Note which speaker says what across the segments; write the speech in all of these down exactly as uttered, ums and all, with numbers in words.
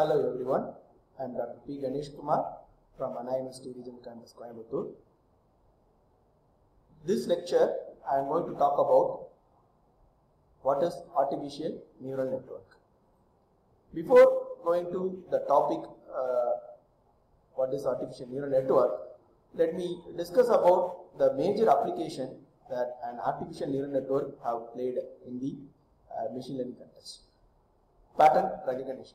Speaker 1: Hello everyone, I am Doctor P. Ganesh Kumar from Anna University Regional Campus, Coimbatore. This lecture I am going to talk about what is artificial neural network. Before going to the topic uh, what is artificial neural network, let me discuss about the major application that an artificial neural network have played in the uh, machine learning context. Pattern recognition.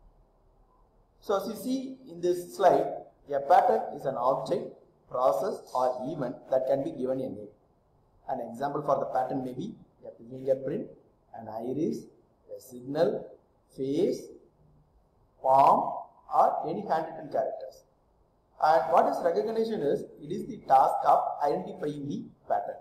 Speaker 1: So as you see in this slide, a pattern is an object, process or event that can be given a name. An example for the pattern may be a fingerprint, an iris, a signal, face, palm or any handwritten characters. And what is recognition is, it is the task of identifying the pattern.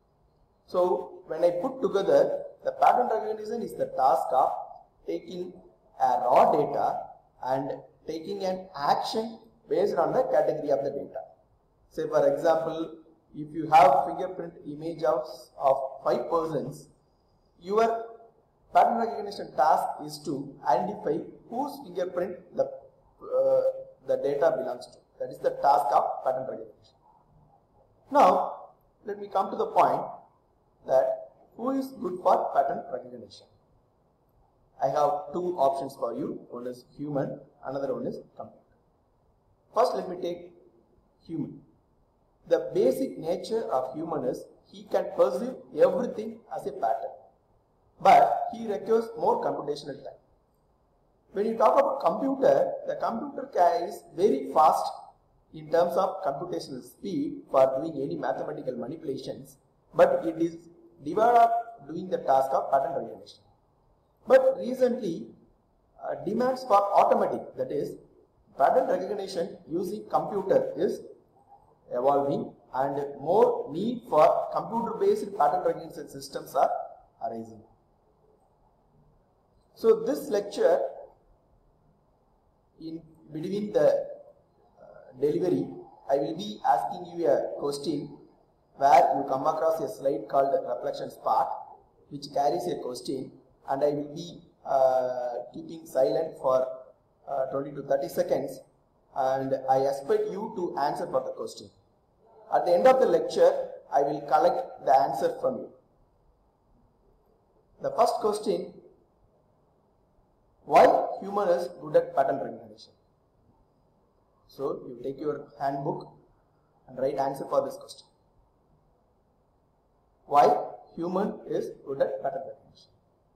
Speaker 1: So when I put together, the pattern recognition is the task of taking a raw data and taking an action based on the category of the data. Say for example, if you have fingerprint image of, of five persons, your pattern recognition task is to identify whose fingerprint the, uh, the data belongs to. That is the task of pattern recognition. Now, let me come to the point that who is good for pattern recognition. I have two options for you. One is human, another one is computer. First, let me take human. The basic nature of human is he can perceive everything as a pattern, but he requires more computational time. When you talk about computer, the computer is very fast in terms of computational speed for doing any mathematical manipulations, but it is developed doing the task of pattern recognition. But recently, uh, demands for automatic, that is, pattern recognition using computer is evolving and more need for computer-based pattern recognition systems are arising. So this lecture, in between the uh, delivery, I will be asking you a question where you come across a slide called reflections part, which carries a question, and I will be uh, keeping silent for uh, twenty to thirty seconds, and I expect you to answer for the question. At the end of the lecture, I will collect the answer from you. The first question: why human is good at pattern recognition? So you take your handbook and write answer for this question. Why human is good at pattern recognition?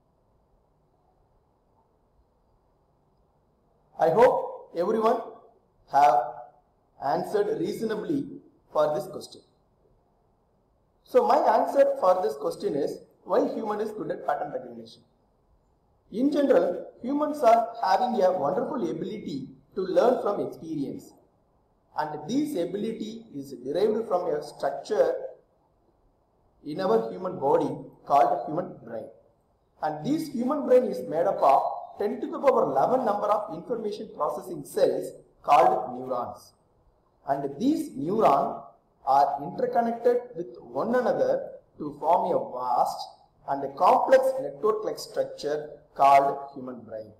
Speaker 1: I hope everyone have answered reasonably for this question. So my answer for this question is, why human is good at pattern recognition? In general, humans are having a wonderful ability to learn from experience, and this ability is derived from a structure in our human body called human brain. And this human brain is made up of ten to the power eleven number of information processing cells called neurons. And these neurons are interconnected with one another to form a vast and a complex network-like structure called human brain.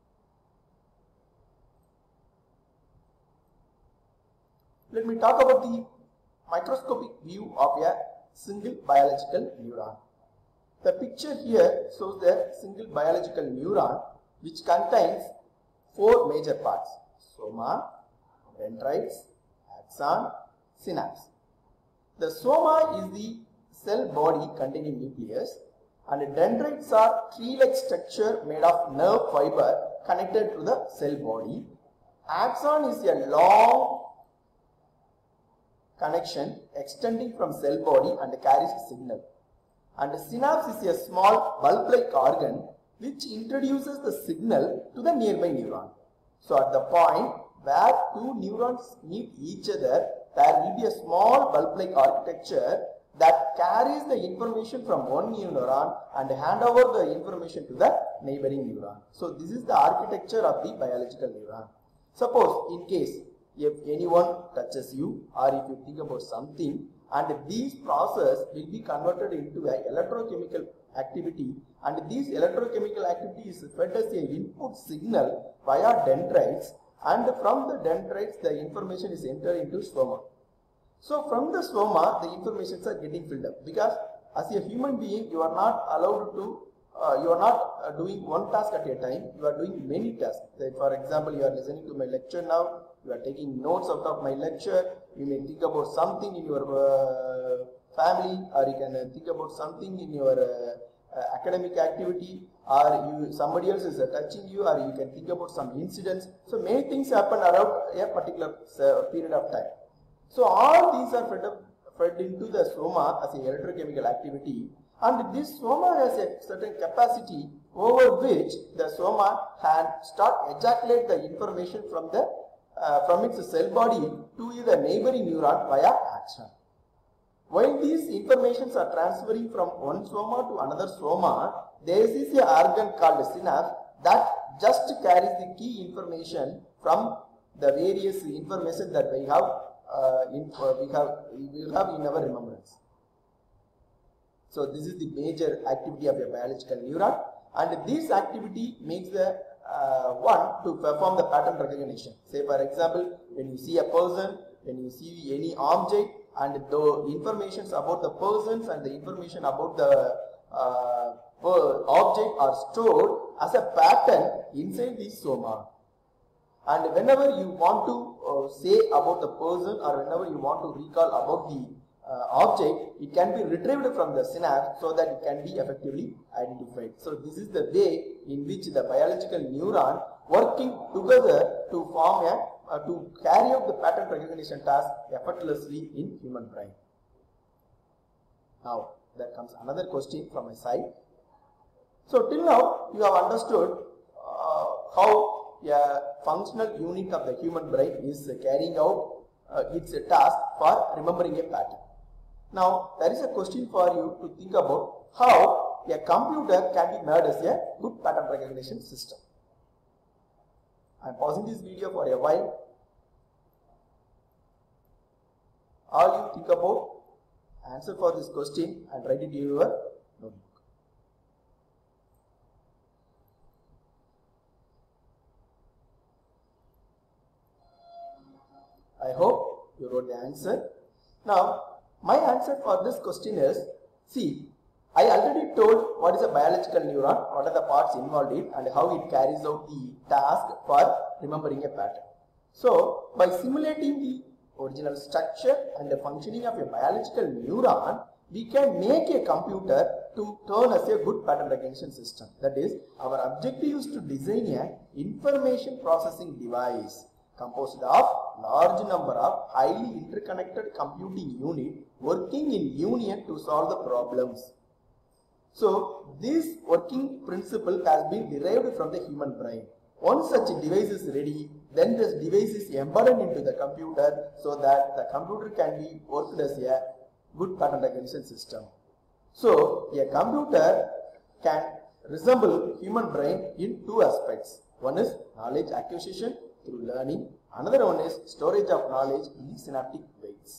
Speaker 1: Let me talk about the microscopic view of a single biological neuron. The picture here shows the single biological neuron, which contains four major parts: soma, dendrites, axon, synapse. The soma is the cell body containing nucleus, and dendrites are tree-like structure made of nerve fiber connected to the cell body. Axon is a long connection extending from cell body and carries a signal. And synapse is a small bulb-like organ which introduces the signal to the nearby neuron. So at the point where two neurons meet each other, there will be a small bulb-like architecture that carries the information from one neuron and hand over the information to the neighboring neuron. So this is the architecture of the biological neuron. Suppose in case if anyone touches you, or if you think about something, and these process will be converted into an electrochemical activity, and this electrochemical activity is fed as a input signal via dendrites, and from the dendrites the information is entered into soma. So from the soma the informations are getting filled up, because as a human being you are not allowed to uh, you are not uh, doing one task at a time, you are doing many tasks. Like for example, you are listening to my lecture now, you are taking notes out of my lecture, you may think about something in your uh, family, or you can uh, think about something in your uh, uh, academic activity, or you somebody else is uh, touching you, or you can think about some incidents. So many things happen around a particular uh, period of time. So all these are fed, up, fed into the soma as a electrochemical activity, and this soma has a certain capacity over which the soma can start ejaculate the information from the uh, from its cell body to the neighboring neuron via action. While these informations are transferring from one soma to another soma, there is an organ called synapse that just carries the key information from the various information that we have uh, in uh, we have we have in our remembrance. So this is the major activity of a biological neuron, and this activity makes the uh, one to perform the pattern recognition. Say for example, when you see a person, when you see any object, and the information about the persons and the information about the uh, object are stored as a pattern inside the soma. And whenever you want to uh, say about the person, or whenever you want to recall about the uh, object, it can be retrieved from the synapse so that it can be effectively identified. So this is the way in which the biological neuron working together to form a uh, to carry out the pattern recognition task effortlessly in human brain. Now there comes another question from my side. So till now you have understood uh, how a functional unit of the human brain is carrying out uh, its task for remembering a pattern. Now there is a question for you to think about how a computer can be made as a good pattern recognition system. I am pausing this video for a while. All you think about, answer for this question and write it in your notebook. I hope you wrote the answer. Now, my answer for this question is, see, I already told what is a biological neuron, what are the parts involved in, and how it carries out the task for remembering a pattern. So, by simulating the original structure and the functioning of a biological neuron, we can make a computer to turn as a good pattern recognition system. That is, our objective is to design an information processing device composed of large number of highly interconnected computing units working in union to solve the problems. So this working principle has been derived from the human brain. Once such a device is ready, then this device is embedded into the computer so that the computer can be worked as a good pattern recognition system. So a computer can resemble human brain in two aspects. One is knowledge acquisition through learning. Another one is storage of knowledge in the synaptic weights.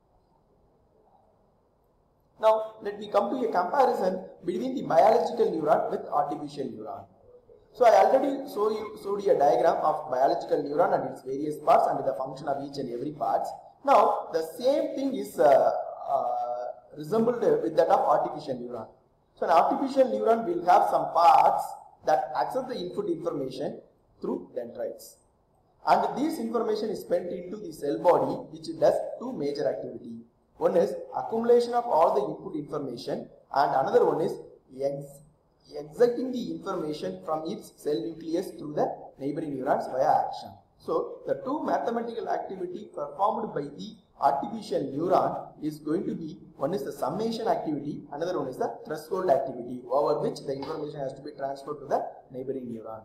Speaker 1: Now let me come to a comparison between the biological neuron with artificial neuron. So I already show you, showed you a diagram of biological neuron and its various parts and the function of each and every part. Now the same thing is uh, uh, resembled with that of artificial neuron. So an artificial neuron will have some parts that access the input information through dendrites. And this information is spent into the cell body, which does two major activities. One is accumulation of all the input information, and another one is ex extracting the information from its cell nucleus through the neighboring neurons via action. So the two mathematical activity performed by the artificial neuron is going to be, one is the summation activity, another one is the threshold activity, over which the information has to be transferred to the neighboring neuron.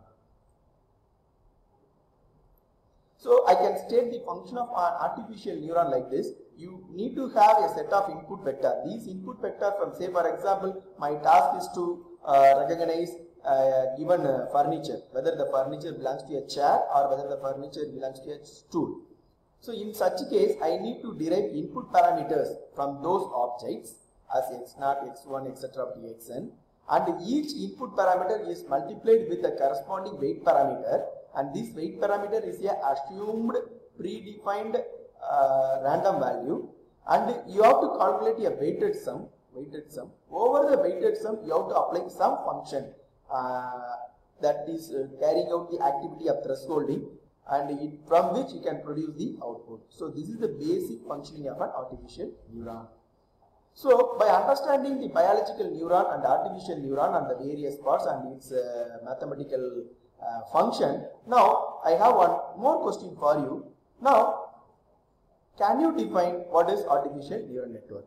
Speaker 1: So I can state the function of an artificial neuron like this. You need to have a set of input vector. These input vector from, say for example, my task is to uh, recognize uh, given uh, furniture, whether the furniture belongs to a chair or whether the furniture belongs to a stool. So in such a case, I need to derive input parameters from those objects as x zero, x one, et cetera up to xn, and each input parameter is multiplied with the corresponding weight parameter, and this weight parameter is a assumed predefined uh, random value, and you have to calculate a weighted sum. Weighted sum. Over the weighted sum, you have to apply some function uh, that is uh, carrying out the activity of thresholding, and it, from which you can produce the output. So this is the basic functioning of an artificial neuron. So by understanding the biological neuron and artificial neuron and the various parts and its uh, mathematical uh, function, now I have one more question for you. Now, can you define what is artificial neural network?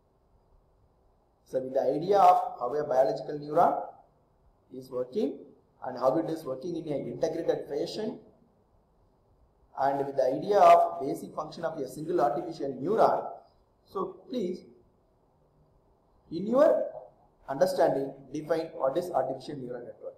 Speaker 1: So with the idea of how a biological neuron is working and how it is working in an integrated fashion, and with the idea of basic function of a single artificial neuron, so please, in your understanding, define what is artificial neural network.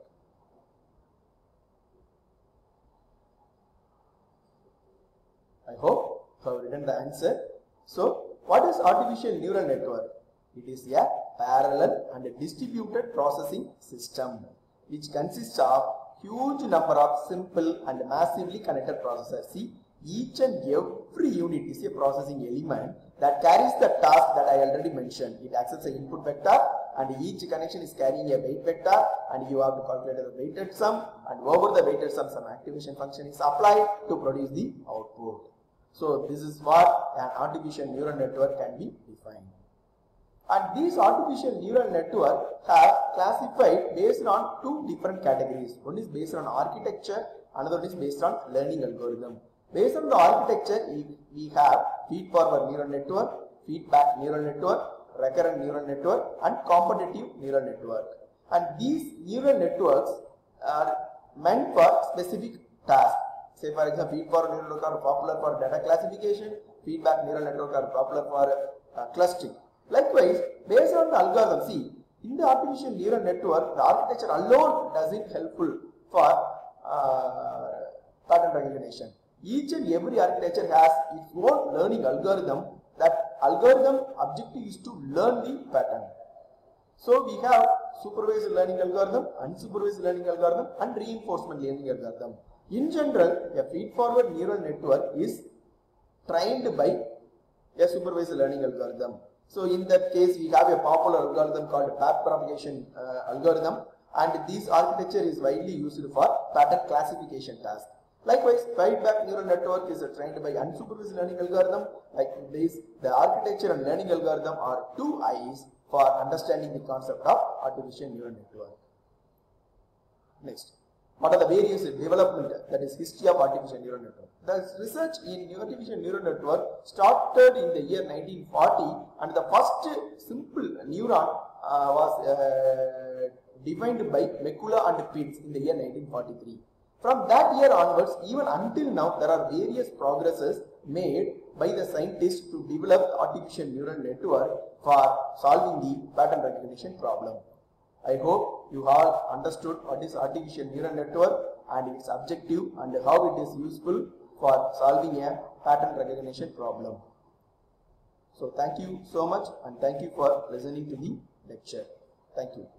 Speaker 1: I hope you have written the answer. So, what is artificial neural network? It is a parallel and a distributed processing system which consists of huge number of simple and massively connected processors. See, each and every unit is a processing element that carries the task that I already mentioned. It accepts an input vector, and each connection is carrying a weight vector, and you have to calculate the weighted sum, and over the weighted sum some activation function is applied to produce the output. So this is what an artificial neural network can be defined. And these artificial neural networks have classified based on two different categories. One is based on architecture, another is based on learning algorithm. Based on the architecture, we have feed-forward neural network, feedback neural network, recurrent neural network, and competitive neural network. And these neural networks are meant for specific tasks. Say for example, feed-forward neural network are popular for data classification, feedback neural network are popular for uh, clustering. Likewise, based on the algorithm, see, in the artificial neural network, the architecture alone doesn't helpful for uh, pattern recognition. Each and every architecture has its own learning algorithm. That algorithm objective is to learn the pattern. So we have supervised learning algorithm, unsupervised learning algorithm, and reinforcement learning algorithm. In general, a feed-forward neural network is trained by a supervised learning algorithm. So in that case, we have a popular algorithm called path propagation uh, algorithm, and this architecture is widely used for pattern classification tasks. Likewise, feedback neural network is trained by unsupervised learning algorithm. Like this, the architecture and learning algorithm are two eyes for understanding the concept of artificial neural network. Next, what are the various development, that is history of artificial neural network? The research in artificial neural network started in the year nineteen forty, and the first simple neuron uh, was uh, defined by Mekula and Pitts in the year nineteen forty-three. From that year onwards, even until now, there are various progresses made by the scientists to develop artificial neural network for solving the pattern recognition problem. I hope you all understood what is artificial neural network and its objective and how it is useful for solving a pattern recognition problem. So thank you so much, and thank you for listening to the lecture. Thank you.